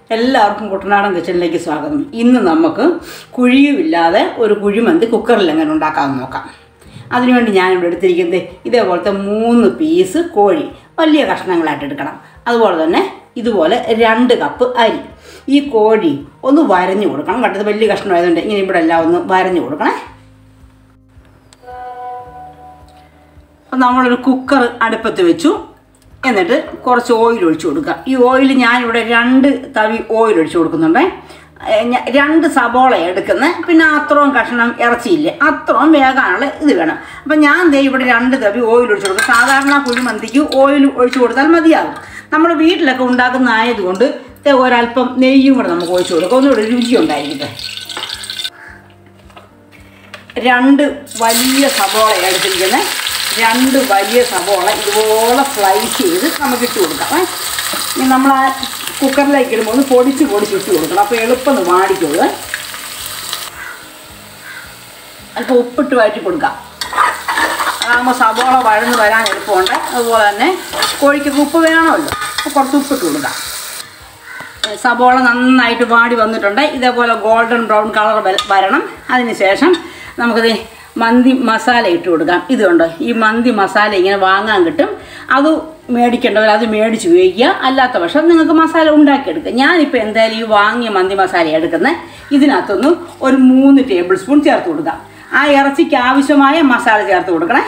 എല്ലാവർക്കും കുട്ടനാടൻ കിച്ചണിലേക്ക് സ്വാഗതം. ഇന്ന് നമുക്ക് കുഴിയുമില്ലാതെ ഒരു കുഴിമന്തി കുക്കറിൽ എങ്ങനെ ഉണ്ടാക്കാമെന്ന് നോക്കാം. അതിനുവേണ്ടി ഞാനിവിടെ എടുത്തിരിക്കുന്നത് ഇതേപോലത്തെ 3 പീസ് കോഴി വലിയ കഷ്ണങ്ങളായിട്ട് എടുക്കണം. അതുപോലെ തന്നെ ഇതുപോലെ 2 കപ്പ് അരി. ഈ കോഴി ഒന്ന് വരഞ്ഞു കൊടുക്കണം. കണ്ടത് വലിയ കഷ്ണമായതുകൊണ്ട് ഇങ്ങനെ ഇവിടെ എല്ലാം ഒന്ന് വരഞ്ഞു കൊടുക്കണേ. അപ്പം നമ്മളൊരു കുക്കർ അടുപ്പത്ത് വെച്ചു. എന്നിട്ട് കുറച്ച് ഓയിൽ ഒഴിച്ചു കൊടുക്കുക. ഈ ഓയിൽ ഞാനിവിടെ 2 തവി ഓയിൽ ഒഴിച്ചു കൊടുക്കുന്നുണ്ട്. 2 സബോള എടുക്കുന്നത്, പിന്നെ അത്രയും കഷ്ണം ഇറച്ചിയില്ലേ, അത്രയും വേകാനുള്ള ഇത് വേണം. അപ്പം ഞാൻ ഇവിടെ 2 തവി ഓയിൽ ഒഴിച്ചു കൊടുക്കും. സാധാരണ കുഴിമന്തിക്ക് ഓയിൽ ഒഴിച്ചു കൊടുത്താൽ മതിയാകും. നമ്മൾ വീട്ടിലൊക്കെ ഉണ്ടാക്കുന്നതായതുകൊണ്ട് ഒരല്പം നെയ്യും കൂടെ നമുക്ക് ഒഴിച്ചു കൊടുക്കാം, ഒന്നുകൂടെ രുചി ഉണ്ടായിരിക്കട്ടെ. 2 വലിയ സബോള എടുത്തിരിക്കുന്നത്. 2 വലിയ സബോള ഇതുപോലെ സ്ലൈസ് ചെയ്ത് നമുക്ക് ഇട്ട് കൊടുക്കാം. ഇനി നമ്മൾ ആ കുക്കറിലേക്ക് ഇടുമ്പോൾ ഒന്ന് പൊടിച്ച് ഇട്ട് കൊടുക്കണം. അപ്പോൾ എളുപ്പം ഒന്ന് വാടിക്കുള്ളൂ. അല്പം ഉപ്പിട്ട് വഴറ്റി കൊടുക്കാം. അതാകുമ്പോൾ സബോള വഴന്ന് വരാൻ എളുപ്പമുണ്ട്. അതുപോലെ തന്നെ കോഴിക്കൊക്കെ ഉപ്പ് വേണമല്ലോ, അപ്പോൾ കുറച്ച് ഉപ്പിട്ട് കൊടുക്കാം. സബോള നന്നായിട്ട് വാടി വന്നിട്ടുണ്ട്. ഇതേപോലെ ഗോൾഡൻ ബ്രൗൺ കളർ വരണം. അതിന് ശേഷം നമുക്കത് മന്തി മസാല ഇട്ട് കൊടുക്കാം. ഇതുകൊണ്ട് ഈ മന്തി മസാല ഇങ്ങനെ വാങ്ങാൻ കിട്ടും. അത് മേടിക്കേണ്ടവർ അത് മേടിച്ച് ഉപയോഗിക്കുക. അല്ലാത്ത പക്ഷം നിങ്ങൾക്ക് മസാല ഉണ്ടാക്കിയെടുക്കുക. ഞാനിപ്പോൾ എന്തായാലും ഈ വാങ്ങിയ മന്തി മസാല എടുക്കുന്നത്. ഇതിനകത്തൊന്ന് ഒരു 3 ടേബിൾ സ്പൂൺ ചേർത്ത് കൊടുക്കാം. ആ ഇറച്ചിക്ക് ആവശ്യമായ മസാല ചേർത്ത് കൊടുക്കണേ.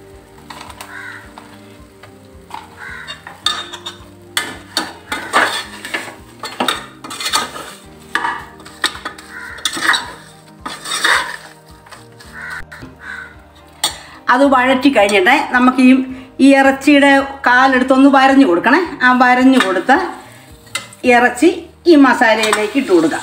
അത് വഴറ്റി കഴിഞ്ഞിട്ട് നമുക്ക് ഈ ഇറച്ചിയുടെ കാലെടുത്തൊന്ന് വരഞ്ഞു കൊടുക്കണേ. ആ വരഞ്ഞു കൊടുത്ത ഇറച്ചി ഈ മസാലയിലേക്ക് ഇട്ട് കൊടുക്കാം.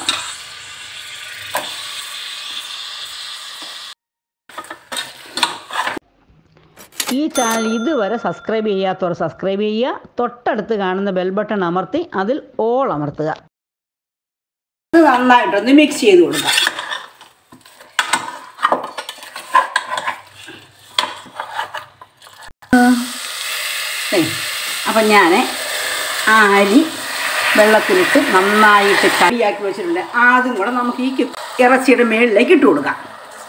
ഈ ചാനൽ ഇതുവരെ സബ്സ്ക്രൈബ് ചെയ്യാത്തവർ സബ്സ്ക്രൈബ് ചെയ്യുക. തൊട്ടടുത്ത് കാണുന്ന ബെൽ ബട്ടൺ അമർത്തി അതിൽ ഓൾ അമർത്തുക. ഇത് നന്നായിട്ടൊന്ന് മിക്സ് ചെയ്ത് കൊടുക്കാം. അപ്പം ഞാൻ ആ അരി വെള്ളത്തിലിട്ട് നന്നായിട്ട് കറിയാക്കി വെച്ചിട്ടുണ്ട്. അതും കൂടെ നമുക്ക് ഈ ഇറച്ചിയുടെ മേളിലേക്ക് ഇട്ട് കൊടുക്കാം.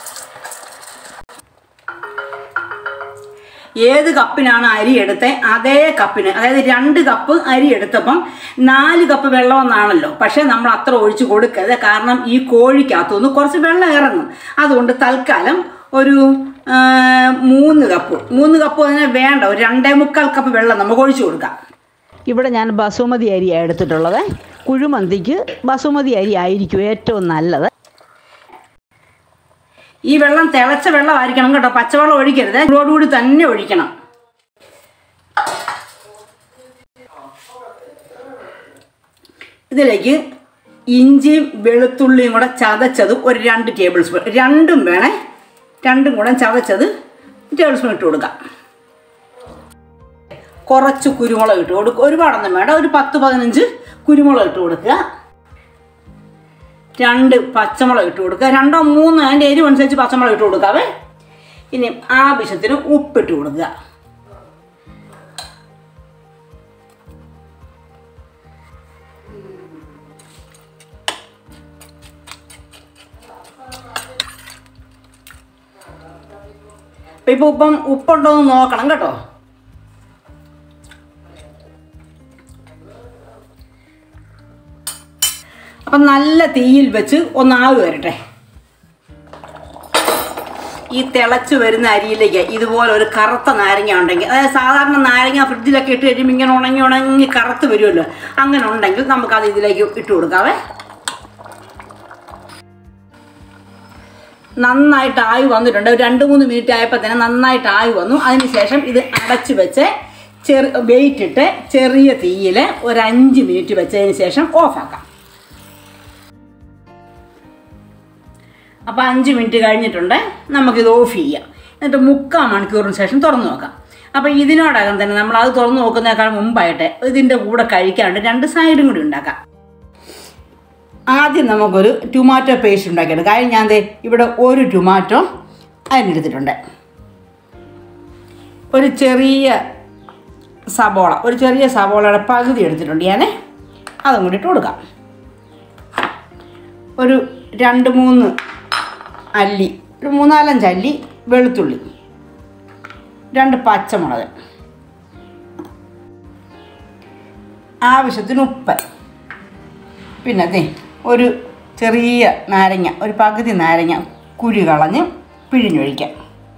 ഏത് കപ്പിനാണ് അരി എടുത്തത് അതേ കപ്പിന്, അതായത് 2 കപ്പ് അരി എടുത്തപ്പം 4 കപ്പ് വെള്ളമെന്നാണല്ലോ. പക്ഷേ നമ്മൾ അത്ര ഒഴിച്ച് കൊടുക്കരുത്. കാരണം ഈ കോഴിക്കകത്തുനിന്ന് കുറച്ച് വെള്ളം ഇറങ്ങും. അതുകൊണ്ട് തൽക്കാലം ഒരു 3 കപ്പ് തന്നെ വേണ്ട, ഒരു 2.25 കപ്പ് വെള്ളം നമുക്ക് ഒഴിച്ചു കൊടുക്കാം. ഇവിടെ ഞാൻ ബസുമതി അരിയാണ് എടുത്തിട്ടുള്ളത്. കുഴിമന്തിക്ക് ബസുമതി അരി ആയിരിക്കും ഏറ്റവും നല്ലത്. ഈ വെള്ളം തിളച്ച വെള്ളമായിരിക്കണം കേട്ടോ, പച്ചവെള്ളം ഒഴിക്കരുത്. ചൂടോടുകൂടി തന്നെ ഒഴിക്കണം. ഇതിലേക്ക് ഇഞ്ചിയും വെളുത്തുള്ളിയും കൂടെ ചതച്ചത് ഒരു 2 ടേബിൾ സ്പൂൺ, 2 വേണേ, 2 കൂടെ ചതച്ചത് ടേബിൾ സ്പൂൺ ഇട്ട് കൊടുക്കാം. കുറച്ച് കുരുമുളക് ഇട്ട് കൊടുക്കുക. ഒരുപാടൊന്നും വേണ്ട, ഒരു 10-15 കുരുമുളക് ഇട്ട് കൊടുക്കുക. 2 പച്ചമുളക് ഇട്ട് കൊടുക്കുക. 2-3 അതിൻ്റെ എരിവ് അനുസരിച്ച് പച്ചമുളക് ഇട്ട് കൊടുക്കാവേ. ഇനി ആവശ്യത്തിന് ഉപ്പിട്ട് കൊടുക്കുക. ഇപ്പം ഉപ്പുണ്ടോ എന്ന് നോക്കണം കേട്ടോ. അപ്പം നല്ല തീയിൽ വെച്ച് ഒന്നാവ് വരട്ടെ. ഈ തിളച്ച് വരുന്ന അരിയിലേക്ക് ഇതുപോലെ ഒരു കറുത്ത നാരങ്ങ ഉണ്ടെങ്കിൽ, അതായത് സാധാരണ നാരങ്ങ ഫ്രിഡ്ജിലൊക്കെ ഇട്ട് കഴിയുമ്പോൾ ഇങ്ങനെ ഉണങ്ങി കറുത്ത് വരുമല്ലോ, അങ്ങനെ ഉണ്ടെങ്കിൽ നമുക്കത് ഇതിലേക്ക് ഇട്ട് കൊടുക്കാവേ. നന്നായിട്ട് ആയി വന്നിട്ടുണ്ട്. ഒരു 2-3 മിനിറ്റ് ആയപ്പോൾ തന്നെ നന്നായിട്ട് ആയി വന്നു. അതിനുശേഷം ഇത് അടച്ച് വെച്ച് വെയിറ്റ് ഇട്ട് ചെറിയ തീയിൽ ഒരു 5 മിനിറ്റ് വെച്ചതിന് ശേഷം ഓഫാക്കാം. അപ്പോൾ 5 മിനിറ്റ് കഴിഞ്ഞിട്ടുണ്ട്. നമുക്കിത് ഓഫ് ചെയ്യാം. എന്നിട്ട് 3/4 മണിക്കൂറിന് ശേഷം തുറന്നു നോക്കാം. അപ്പോൾ ഇതിനോടകം തന്നെ നമ്മളത് തുറന്നു നോക്കുന്നതിനേക്കാൾ മുമ്പായിട്ട് ഇതിൻ്റെ കൂടെ കഴിക്കാണ്ട് 2 സൈഡും കൂടി ഉണ്ടാക്കാം. ആദ്യം നമുക്കൊരു ടൊമാറ്റോ പേസ്റ്റ് ഉണ്ടാക്കിയെടുക്കാം. കാര്യം ഞാൻ ഇവിടെ ഒരു ടൊമാറ്റോ അതിനെടുത്തിട്ടുണ്ട്. ഒരു ചെറിയ സബോളയുടെ പകുതി എടുത്തിട്ടുണ്ട് ഞാൻ. അതും കൂടി ഇട്ട് കൊടുക്കാം. ഒരു 2-3 അല്ലി, ഒരു 3-4 അല്ലി വെളുത്തുള്ളി, 2 പച്ചമുളക്, ആവശ്യത്തിന് ഉപ്പ്, പിന്നെ അതെ ഒരു ചെറിയ നാരങ്ങ, ഒരു പകുതി നാരങ്ങ കുരു കളഞ്ഞ് പിഴിഞ്ഞൊഴിക്കാം,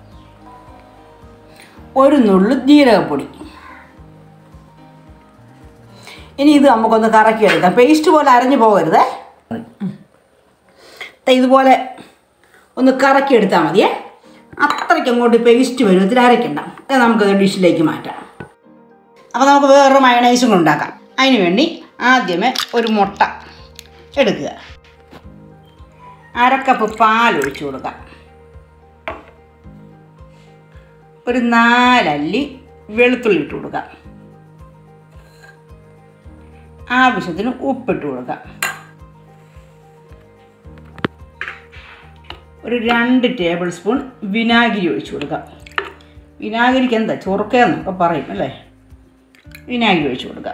ഒരു നുള്ളു ജീരകപ്പൊടി. ഇനി ഇത് നമുക്കൊന്ന് കറക്കിയെടുക്കാം. പേസ്റ്റ് പോലെ അരഞ്ഞു പോകരുത്. ഇതുപോലെ ഒന്ന് കറക്കിയെടുത്താൽ മതിയേ. അത്രയ്ക്ക് അങ്ങോട്ട് പേസ്റ്റ് പരുവത്തിൽ അരയ്ക്കണ്ട. അത് നമുക്കത് ഡിഷിലേക്ക് മാറ്റാം. അപ്പോൾ നമുക്ക് വേറൊരു മയണൈസും ഉണ്ടാക്കാം. അതിന് വേണ്ടി ആദ്യമേ ഒരു മുട്ട എടുക്കുക, 1/2 കപ്പ് പാലൊഴിച്ച് കൊടുക്കാം, ഒരു 4 അല്ലി വെളുത്തുള്ളി ഇട്ട് കൊടുക്കാം, ആവശ്യത്തിന് ഉപ്പിട്ട് കൊടുക്കാം, ഒരു 2 ടേബിൾ സ്പൂൺ വിനാഗിരി ഒഴിച്ച് കൊടുക്കാം. വിനാഗിരിക്ക് എന്താ ചൊറുക്കയെന്നൊക്കെ പറയും അല്ലേ. വിനാഗിരി ഒഴിച്ച് കൊടുക്കാം.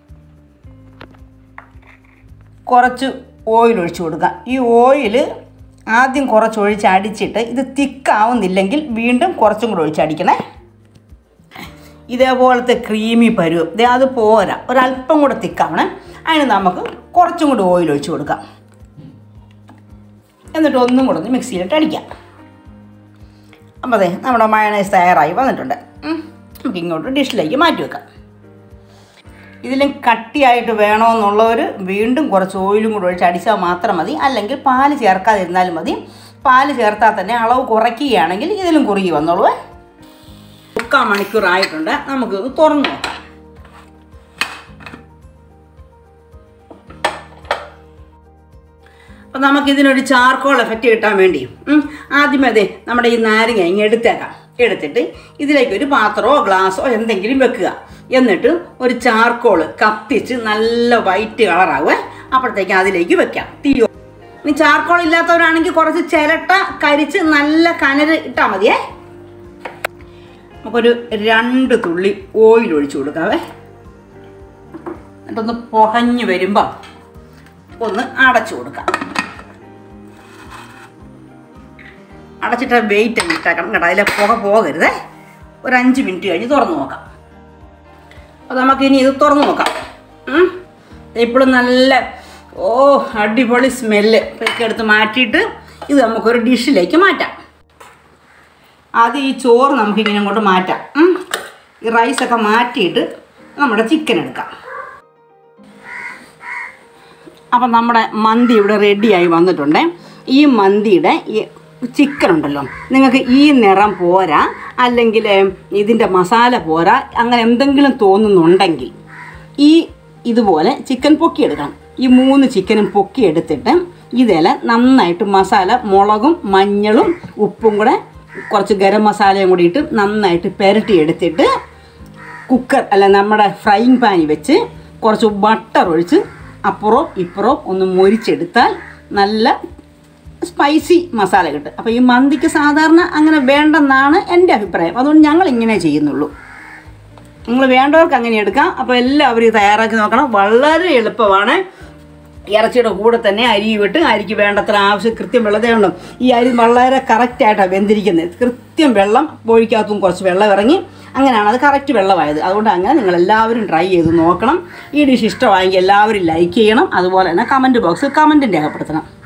കുറച്ച് ഓയിൽ ഒഴിച്ച് കൊടുക്കാം. ഈ ഓയിൽ ആദ്യം കുറച്ച് ഒഴിച്ച് അടിച്ചിട്ട് ഇത് തിക്കാവുന്നില്ലെങ്കിൽ വീണ്ടും കുറച്ചും കൂടെ ഒഴിച്ച് അടിക്കണേ. ഇതേപോലത്തെ ക്രീമി പരുവം അത് പോരാ, ഒരല്പം കൂടെ തിക്കാവണേ. അതിന് നമുക്ക് കുറച്ചും കൂടി ഓയിൽ ഒഴിച്ച് കൊടുക്കാം. എന്നിട്ട് ഒന്നും കൂടെ ഒന്ന് മിക്സിയിലിട്ട് അടിക്കാം. അപ്പോൾ അതെ നമ്മുടെ മയണൈസ് തയ്യാറായി വന്നിട്ടുണ്ട്. നമുക്ക് ഇങ്ങോട്ട് ഡിഷിലേക്ക് മാറ്റി വെക്കാം. ഇതിലും കട്ടിയായിട്ട് വേണമെന്നുള്ളവർ വീണ്ടും കുറച്ച് ഓയിലും കൂടെ ഒഴിച്ച് അടിച്ചാൽ മാത്രം മതി. അല്ലെങ്കിൽ പാല് ചേർക്കാതിരുന്നാലും മതി. പാല് ചേർത്താൽ തന്നെ അളവ് കുറയ്ക്കുകയാണെങ്കിൽ ഇതിലും കുറുകി വന്നോളൂ. 3/4 മണിക്കൂറായിട്ടുണ്ട്. നമുക്കിത് തുറന്ന് നോക്കാം. അപ്പോൾ നമുക്കിതിനൊരു ചാർക്കോൾ എഫക്റ്റ് കിട്ടാൻ വേണ്ടി ആദ്യമേ അതെ നമ്മുടെ ഈ നാരങ്ങ ഇങ്ങനെ എടുത്തേക്കാം. എടുത്തിട്ട് ഇതിലേക്ക് ഒരു പാത്രമോ ഗ്ലാസ്സോ എന്തെങ്കിലും വെക്കുക. എന്നിട്ട് ഒരു ചാർക്കോൾ കത്തിച്ച് നല്ല വൈറ്റ് കളറാവുക. അപ്പോഴത്തേക്ക് അതിലേക്ക് വെക്കാം. തീയോ ഇനി ചാർക്കോൾ ഇല്ലാത്തവരാണെങ്കിൽ കുറച്ച് ചിരട്ട കരിച്ച് നല്ല കനൽ ഇട്ടാൽ മതിയേ. നമുക്കൊരു 2 തുള്ളി ഓയിൽ ഒഴിച്ച് കൊടുക്കാവേ. എന്നിട്ടൊന്ന് പുകഞ്ഞ് വരുമ്പോൾ ഒന്ന് അടച്ചു കൊടുക്കാം. അടച്ചിട്ട് വെയിറ്റ് അങ്ങ് ഇട്ടേക്കണം കേട്ടോ. അതിലെ പുക പോകരുതേ. ഒരു 5 മിനിറ്റ് കഴിഞ്ഞ് തുറന്ന് നോക്കാം. അപ്പോൾ നമുക്കിനി ഇത് തുറന്ന് നോക്കാം. ഇപ്പോഴും നല്ല അടിപൊളി സ്മെല്ല് ഒക്കെ എടുത്ത് മാറ്റിയിട്ട് ഇത് നമുക്കൊരു ഡിഷിലേക്ക് മാറ്റാം. ആദ്യം ഈ ചോറ് നമുക്കിങ്ങനെ അങ്ങോട്ട് മാറ്റാം. ഈ റൈസൊക്കെ മാറ്റിയിട്ട് നമ്മുടെ ചിക്കൻ എടുക്കാം. അപ്പം നമ്മുടെ മന്തി ഇവിടെ റെഡിയായി വന്നിട്ടുണ്ട്. ഈ മന്തിയുടെ ഈ ചിക്കൻ ഉണ്ടല്ലോ, നിങ്ങൾക്ക് ഈ നിറം പോരാ, അല്ലെങ്കിൽ ഇതിൻ്റെ മസാല പോരാ, അങ്ങനെ എന്തെങ്കിലും തോന്നുന്നുണ്ടെങ്കിൽ ഇതുപോലെ ചിക്കൻ പൊക്കിയെടുക്കണം. ഈ 3 ചിക്കനും പൊക്കിയെടുത്തിട്ട് ഇതിൽ നന്നായിട്ട് മസാല, മുളകും മഞ്ഞളും ഉപ്പും കൂടെ കുറച്ച് ഗരം മസാലയും കൂടി ഇട്ട് നന്നായിട്ട് പുരട്ടിയെടുത്തിട്ട് കുക്കർ നമ്മുടെ ഫ്രൈയിങ് പാനിൽ വെച്ച് കുറച്ച് ബട്ടർ ഒഴിച്ച് അപ്പുറവും ഇപ്പുറവും ഒന്ന് മൊരിച്ചെടുത്താൽ നല്ല സ്പൈസി മസാല കിട്ടും. അപ്പോൾ ഈ മന്തിക്ക് സാധാരണ അങ്ങനെ വേണ്ടെന്നാണ് എൻ്റെ അഭിപ്രായം. അതുകൊണ്ട് ഞങ്ങൾ ഇങ്ങനെ ചെയ്യുന്നുള്ളൂ. നിങ്ങൾ വേണ്ടവർക്ക് അങ്ങനെ എടുക്കാം. അപ്പോൾ എല്ലാവരും തയ്യാറാക്കി നോക്കണം. വളരെ എളുപ്പമാണ്. ഇറച്ചിയുടെ കൂടെ തന്നെ അരി വിട്ട് അരിക്ക് വേണ്ടത്ര ആവശ്യം കൃത്യം വെള്ളത്തെ ഉണ്ടോ. ഈ അരി വളരെ കറക്റ്റായിട്ടാണ് വെന്തിരിക്കുന്നത്. കൃത്യം വെള്ളം കോഴിക്കകത്തും കുറച്ച് വെള്ളം ഇറങ്ങി അങ്ങനെയാണ് അത് കറക്റ്റ് വെള്ളമായത്. അതുകൊണ്ട് അങ്ങനെ നിങ്ങളെല്ലാവരും ട്രൈ ചെയ്ത് നോക്കണം. ഈ ഡിഷ് ഇഷ്ടമായെങ്കിൽ എല്ലാവരും ലൈക്ക് ചെയ്യണം. അതുപോലെ തന്നെ കമൻറ്റ് ബോക്സിൽ കമൻറ്റും രേഖപ്പെടുത്തണം.